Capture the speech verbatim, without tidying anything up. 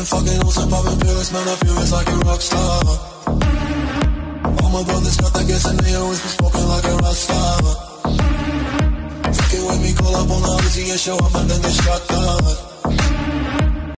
been fucking hoes and popping pills, man, I feel it's like a rock star. All my brothers got that gas and they always been smoking like a rock star. Fucking with me, call up on the Uzi and show up and then get shot down.